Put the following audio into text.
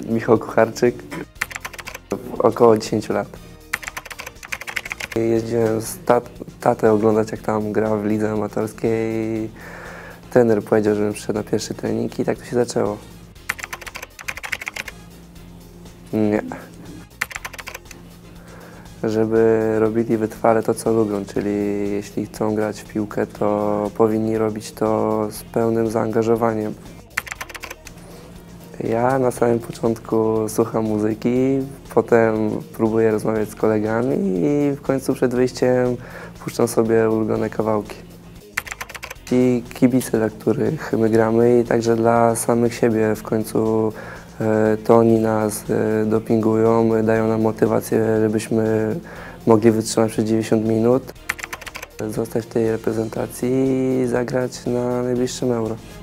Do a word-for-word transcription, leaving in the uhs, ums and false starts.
Michał Kucharczyk, około dziesięć lat. Jeździłem z tat tatę oglądać, jak tam gra w lidze amatorskiej. Trener powiedział, żebym przyszedł na pierwszy trening i tak to się zaczęło. Nie. Żeby robili wytrwale to, co lubią, czyli jeśli chcą grać w piłkę, to powinni robić to z pełnym zaangażowaniem. Ja na samym początku słucham muzyki, potem próbuję rozmawiać z kolegami i w końcu przed wyjściem puszczam sobie ulubione kawałki. I kibice, dla których my gramy, i także dla samych siebie w końcu to oni nas dopingują, dają nam motywację, żebyśmy mogli wytrzymać przez dziewięćdziesiąt minut, zostać w tej reprezentacji i zagrać na najbliższym Euro.